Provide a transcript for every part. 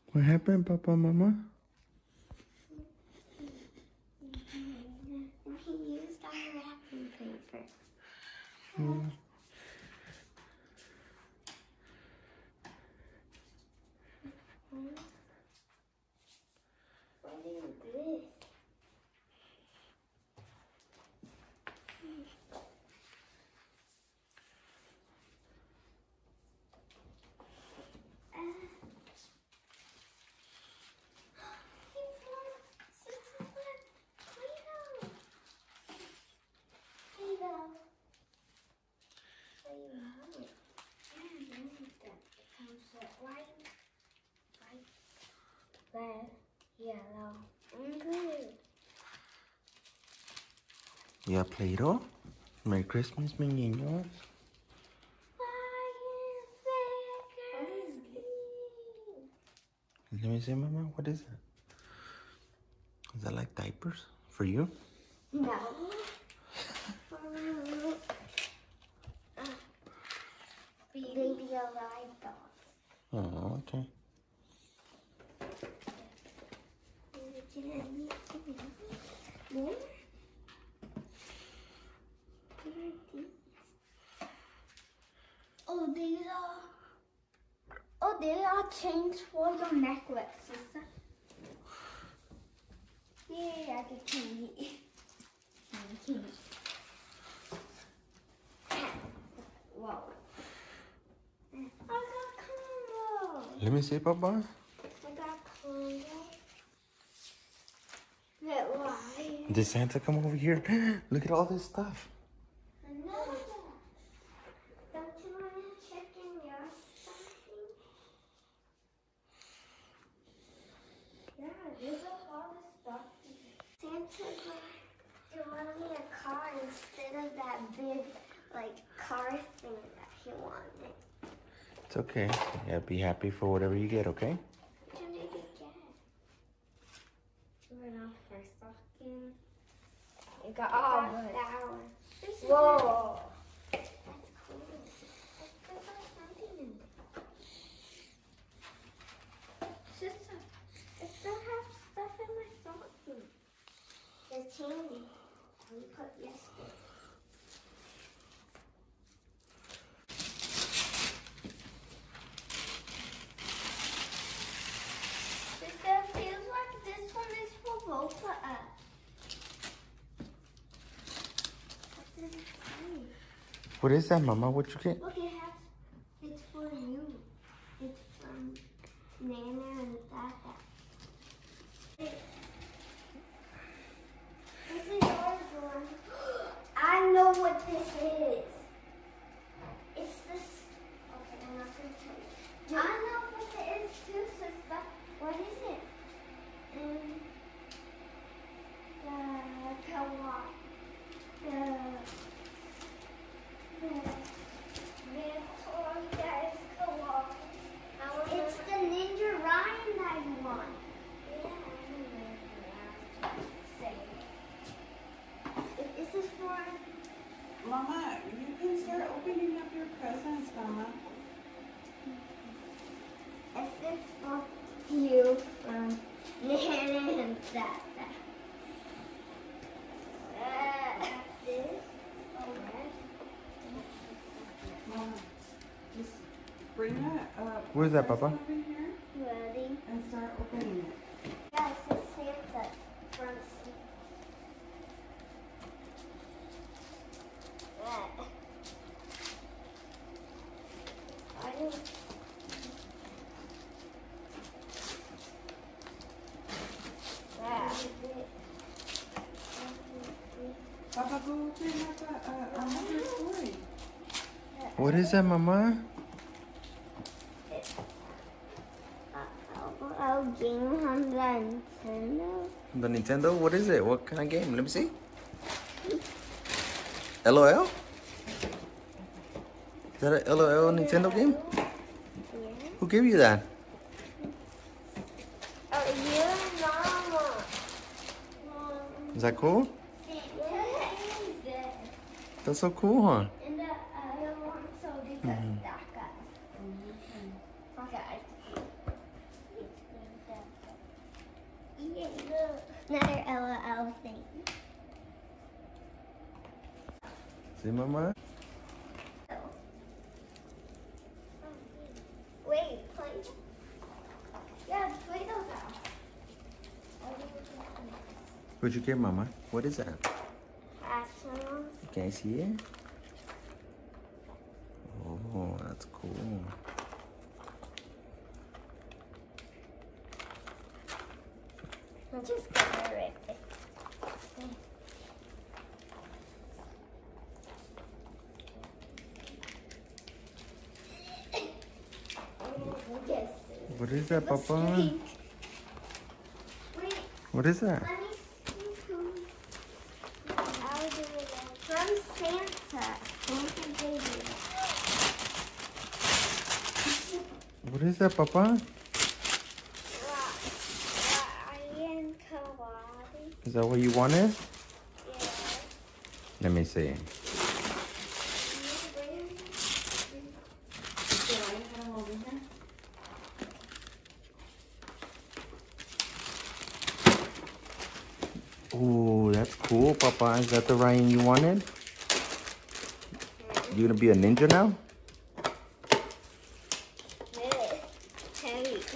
What happened, Papa, Mama? And he used our wrapping paper. Mm. What is this? Red, yellow, and blue. Yeah, Play-Doh. Merry Christmas, mis niños. Let me see, Mama. What is that? Is that like diapers for you? No. Baby alive dolls. Oh, okay. Oh, these are chains for your necklaces. Yeah, I get candy. Candy. Whoa. I got combo. Let me see, Papa. I got combo. But why? Did Santa come over here? Look at all this stuff. I know that. Don't you want to check in your stocking? Yeah, there's a lot of stuff. Santa wanted me a car instead of that big, like, car thing that he wanted. It's okay. Yeah, be happy for whatever you get, okay? What did you get? We're not for stocking. You got all the flowers. Whoa. That's cool. I got something in there. Sister, I still have stuff in my stocking. There's candy. We put yesterday. Sister, feels like this one is for both of us. What is that, Mama? What you get? Look, it's for you. It's from Nana and Tata. This is yours, Jordan. I know what this is. It's this. Okay, I'm not going to tell you. I know what it is too, sister. What is it? The co-op. The toy that is co-op. It's the Ninja Ryan that you want. Yeah, I know. Is this for... Mama, you can start opening up your presents, Mama. Is this for you from Nana and Tata? This? Mama, just bring that up. Where's that, Papa? Over here Ready? and start opening it. Guys, it's Santa from Papa, go open up another story. What is that, Mama? I'll game on the Nintendo. The Nintendo? What is it? What kind of game? Let me see. LOL? Is that a LOL Nintendo game? Yeah. Who gave you that? Oh, you and Mama. Is that cool? That's so cool, huh? And the other one, so they just stack up. Okay. Another LOL thing. See, Mama? Wait, Play-Doh? Yeah, Play-Doh's out. What'd you get, Mama? What is that? Astronauts. Can I see it? Oh, that's cool. I'm just gonna rip it. What is that, Papa? Wait, What is that? let me see who. I'll do it from Santa. Santa baby. What is that, Papa? Ryan Kawadi. Is that what you wanted? Yeah. Let me see. Oh, that's cool, Papa. Is that the Ryan you wanted? You gonna be a ninja now? Heavy.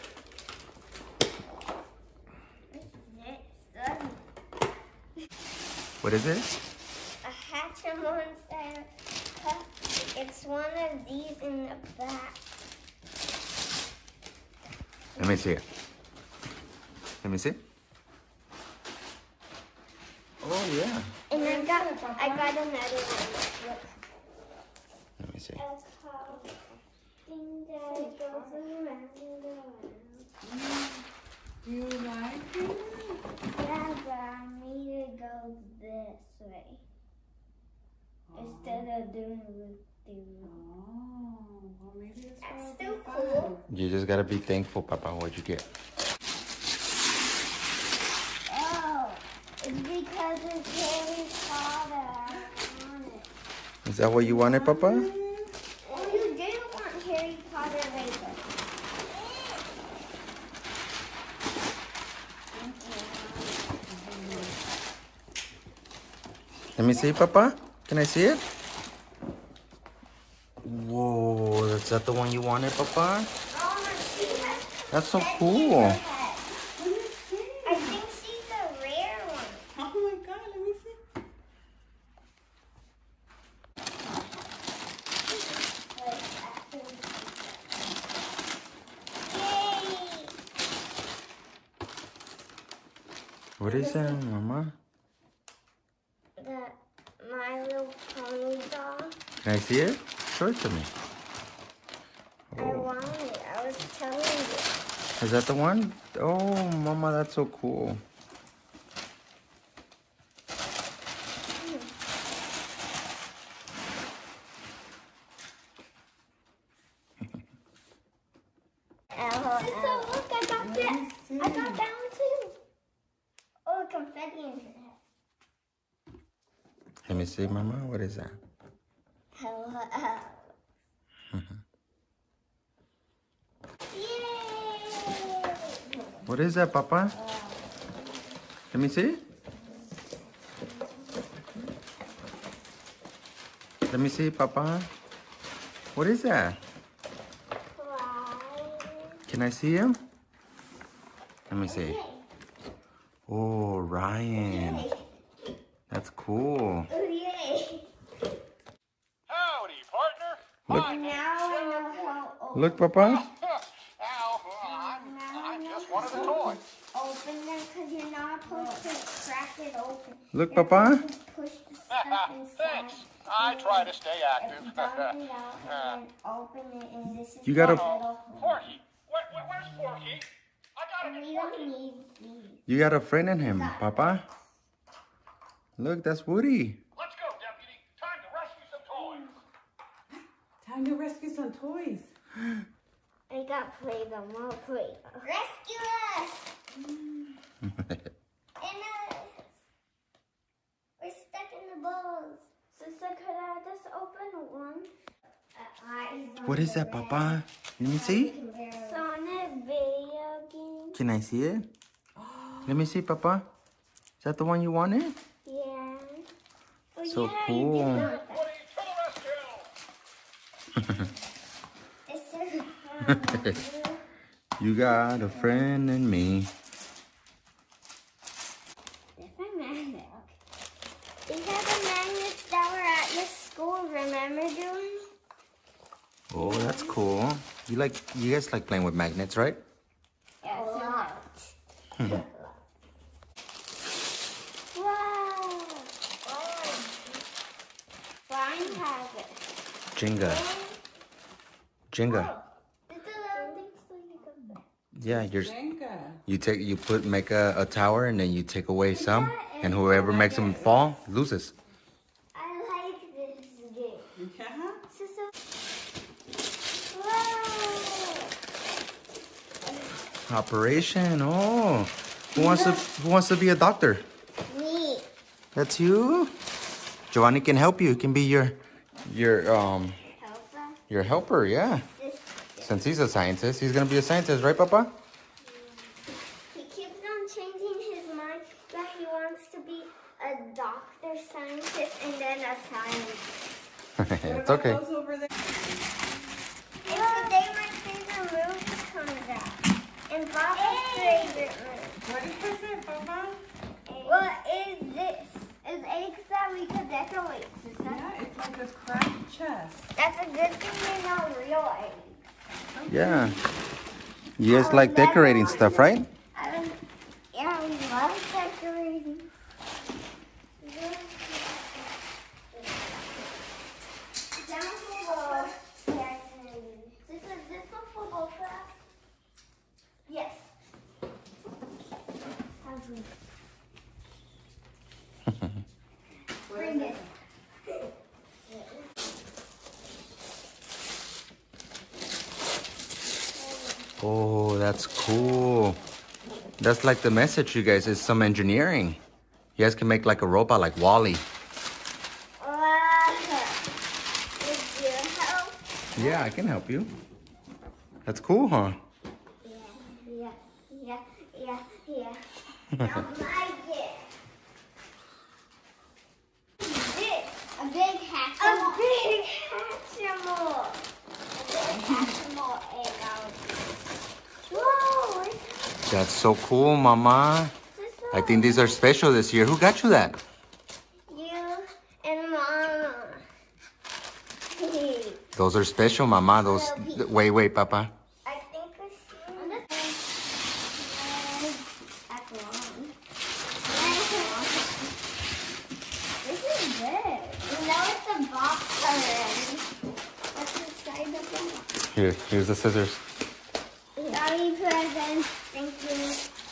What is it? A Hatchimonster. It's one of these in the back. Let me see it. Let me see. Oh yeah. And I got another one. Look. Let me see. A car thing that goes around and around. You like it? Yeah, but I need to go this way instead of doing loop-de-loop. Oh, well maybe it's That's gonna still be cool. fun. You just gotta be thankful, Papa. What'd you get? Oh, it's because it's Harry Potter. I want it. Is that what you wanted, Papa? Oh, you did want Harry Potter Lego. Let me see, Papa. Can I see it? Whoa, is that the one you wanted, Papa? That's so cool. I think she's a rare one. Oh my god, let me see. Yay! What is that, Mama? The My Little Pony doll. Can I see it? Show it to me. I want it. I was telling you. Is that the one? Oh, Mama, that's so cool. Sister, look, I got that. I got that one too. Oh, confetti in her head. Let me see, Mama. What is that? Hello. Yay! What is that, Papa? Let me see. Let me see, Papa. What is that? Can I see him? Let me see. Oh, Ryan. That's cool. Oh, yay. Howdy, partner. Look. My name's Now I know how open. Look, Papa. Al, I'm just one of the toys. Open them because you're not supposed to crack it open. Look, You're Papa. supposed to push the stuff inside. Thanks. I try to stay And active. dump it out and then open it, and this is You gotta- the little hole. Porky. Where's Porky? I gotta We get don't Porky. need these. You got a friend in him, Papa. Look, that's Woody. Let's go, deputy. Time to rescue some toys. Time to rescue some toys. I got Play-Doh, more Play-Doh. Rescue us! We're stuck in the balls. Sister, could I just open one? What is that, Papa? Let me see. Sonic video game. Can I see it? Let me see, Papa. Is that the one you wanted? Yeah. Oh, So yeah, cool. You did know Woody, to the rescue! that. It's so You got a friend in me. different magnet. These are the magnets that were at your school, remember doing? Oh, that's cool. You guys like playing with magnets, right? Yeah, a lot. Wow. Brian has it. Jenga. Jenga. It's a little thing so you can play. Yeah, Jenga. you make a tower and then you take away some, and whoever makes them fall loses. I like this game. Yeah. This is so... Wow. Operation. Oh, who wants to be a doctor? Me. That's you. Giovanni can help you. He can be your Helper. your helper. Yeah. This. Since he's a scientist, he's gonna be a scientist, right, Papa? He keeps on changing his mind that he wants to be a doctor, scientist, and then a scientist. It's okay. Those over there. And today my favorite movie comes out. And Papa's favorite movie. What is it, Papa? What is this? It's eggs that we could decorate. Sister. Yeah, it's like a craft chest. That's a good thing they're not real eggs. Yeah. You guys like decorating stuff, right? Yeah, we love decorating. Yes. Bring it. Oh, that's cool. That's like the message, you guys, is some engineering. You guys can make like a robot like Wall-E. Would you help? Yeah, I can help you. That's cool, huh? Yeah. Now my gift. This, a big Hatchimal. A big Hatchimal. Whoa! That's so cool, Mama. I think these are special this year. Who got you that? You and Mama. Those are special, Mama. Those. Wait, Papa. I think I see that's long. This is big. You know it's a box already. What's inside the box? Here's the scissors. Daddy present. Thank you.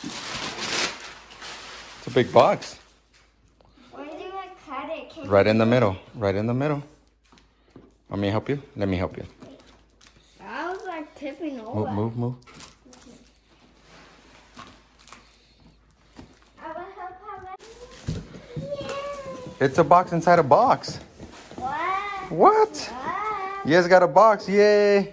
It's a big box. Where do I cut it? Can Right in the middle. Right in the middle. Want me to help you? Let me help you. I was like tipping over. Move. I will help her. Yeah. It's a box inside a box. What? What? You guys got a box. Yay.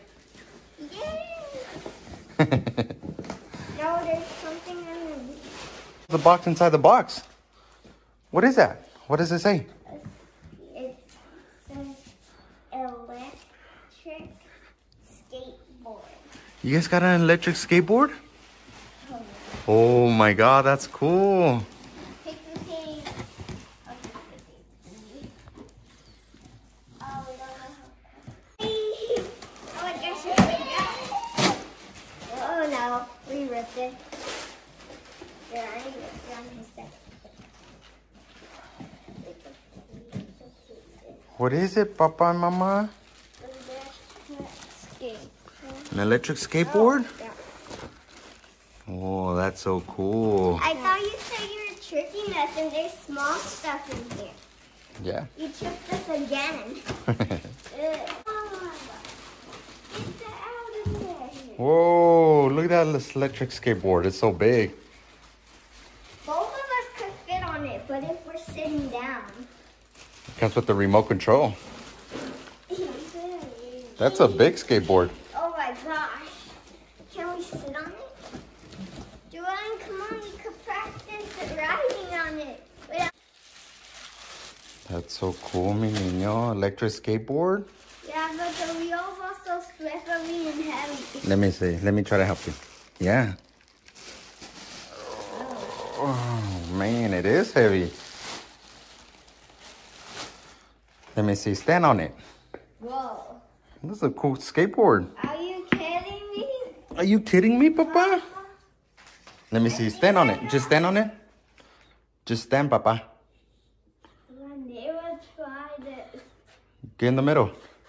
Yeah. No, there's something underneath. The box inside the box. What is that? What does it say? It says electric skateboard. You guys got an electric skateboard? Oh my God, that's cool. Pick the page. I'll pick the page. Oh, we don't know how. Oh, I guess you forgot. Oh no, we ripped it. There, I ripped it on his side. What is it, Papa and Mama? An electric skateboard? Yeah. Oh, that's so cool. I thought you said you were tricking us and there's small stuff in here. Yeah. You tricked us again. Ugh. Oh, get that out of there. Whoa, look at this electric skateboard. It's so big. Both of us could fit on it, but if we're sitting down. Comes with the remote control. That's a big skateboard. Oh my gosh. Can we sit on it? Joanne, come on, we could practice. so cool, mi niño. Electric skateboard. Yeah, but the wheels are so slippery and heavy. Let me see. Let me try to help you. Yeah. Oh, man, it is heavy. Let me see. Stand on it. Whoa. This is a cool skateboard. Are you kidding me? Are you kidding me, Papa? Let me see. Stand on it. Just stand on it. Just stand, Papa. I never tried it. Get in the middle.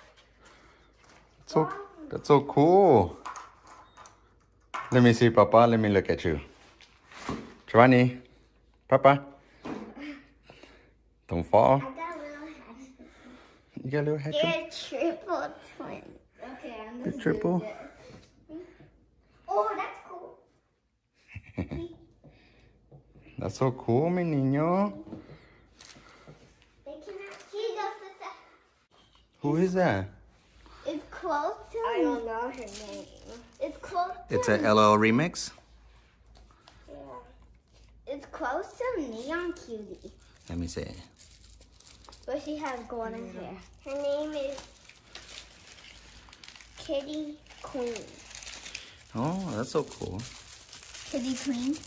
That's so cool. Let me see, Papa. Let me look at you. Giovanni. Papa. Don't fall. I got a little hat. You got a little hat trick? They're triple twins. Okay, I'm The gonna triple? do this. Oh, that's cool. That's so cool, mi niño. They cannot see us. Who is that? It's close to I don't know her name. It's close to It's a LL remix. Yeah. It's close to Neon Cutie. Let me see. But she has golden hair. Her name is Kitty Queen. Oh, that's so cool. Kitty Queen?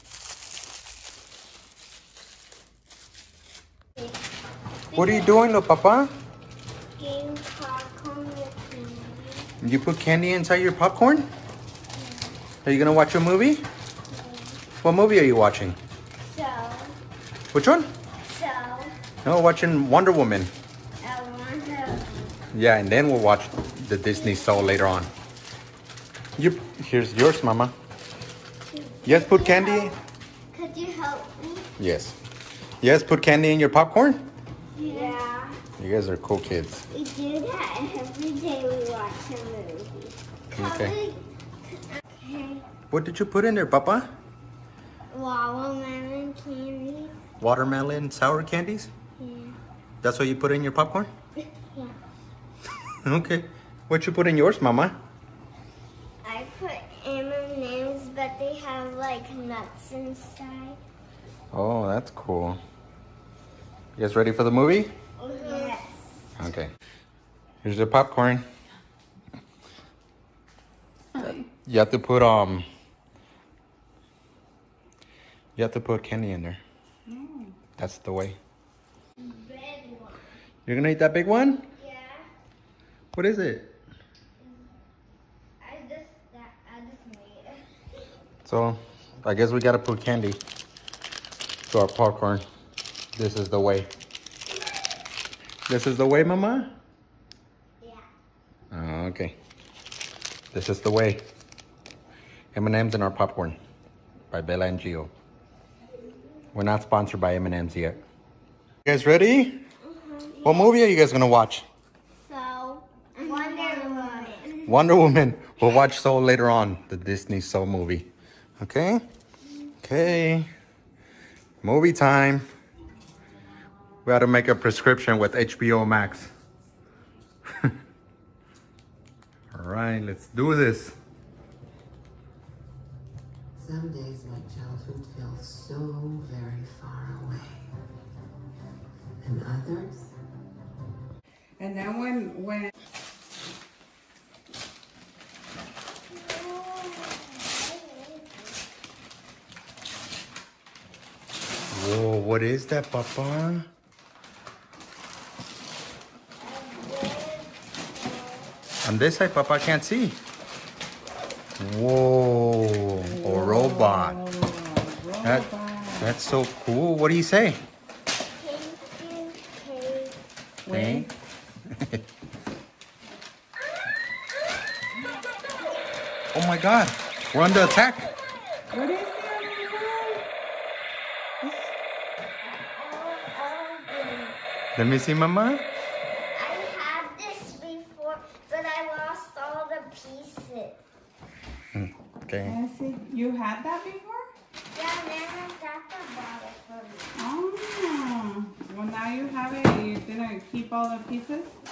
What are you doing, little Papa? Game popcorn with candy. You put candy inside your popcorn? Are you gonna watch a movie? What movie are you watching? So, Which one? so, No, watching Wonder Woman. I want to. Yeah, and then we'll watch the Disney Soul later on. Here's yours, Mama. Yes, put candy. Could you help me? Yes. Yes, put candy in your popcorn. Yeah. You guys are cool kids. We do that every day we watch a movie. Okay. Okay. What did you put in there, Papa? Watermelon candy. Watermelon sour candies? Yeah. That's what you put in your popcorn? Yeah. Okay. What you put in yours, Mama? I put M&Ms, but they have like nuts inside. Oh, that's cool. You guys ready for the movie? Yes. Okay. Here's the popcorn. You have to put you have to put candy in there. That's the way. Red one. You're gonna eat that big one? Yeah. What is it? I just made it. So, I guess we gotta put candy to our popcorn. This is the way. This is the way, Mama? Yeah. Oh, okay. This is the way. M&M's in our popcorn by Bella and Gio. We're not sponsored by M&M's yet. You guys ready? What movie are you guys gonna watch? So, Wonder Woman. Wonder Woman. We'll watch Soul later on, the Disney Soul movie. Okay? Okay. Movie time. We had to make a prescription with HBO Max. All right, let's do this. Some days my childhood feels so very far away. And others? And then when Whoa, what is that, Papa? On this side, Papa, I can't see. Whoa, a robot. That's so cool. What do you say? Thank you, Kate. Thank. Oh my God, we're under attack. what is that? Let me see, Mama. I had this before, but I lost all the pieces. Okay. I see. You had that before? Yeah, Nana Papa bought it for me. Oh. Well, now you have it. You didn't keep all the pieces?